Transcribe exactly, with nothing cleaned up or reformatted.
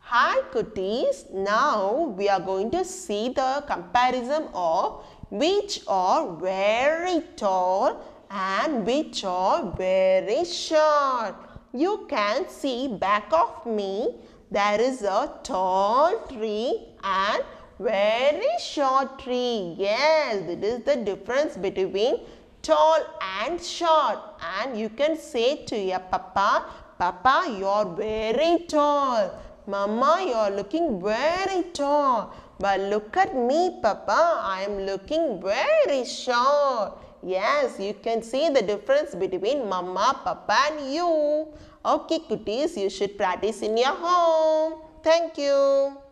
Hi cuties, now we are going to see the comparison of which are very tall and which are very short. You can see back of me there is a tall tree and very short tree. Yes, it is the difference between tall and short. And you can say to your papa, Papa, you are very tall. Mama, you are looking very tall. But look at me, Papa. I am looking very short. Yes, you can see the difference between Mama, Papa and you. Okay, cuties, you should practice in your home. Thank you.